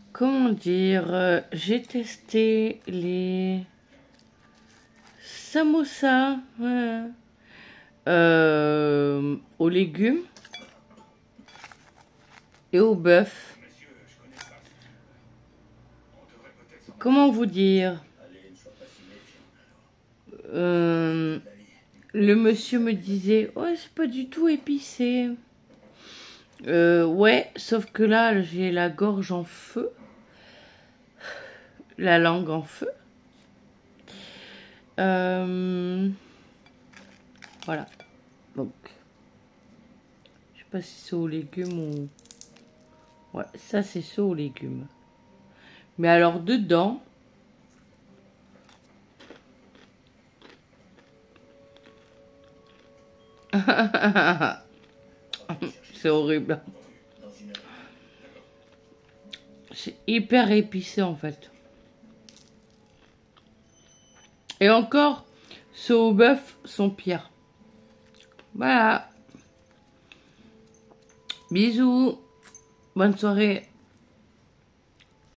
comment dire, j'ai testé les samosas aux légumes et au bœuf. Comment vous dire, le monsieur me disait, oh, c'est pas du tout épicé. Ouais, sauf que là, j'ai la gorge en feu, la langue en feu. Voilà. Donc, je sais pas si c'est aux légumes ou... Ouais, ça c'est ça aux légumes. Mais alors dedans... c'est horrible. C'est hyper épicé en fait. Et encore, ceux au bœuf sont pires. Voilà. Bisous. Bonne soirée.